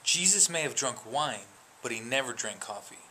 Jesus may have drunk wine, but he never drank coffee.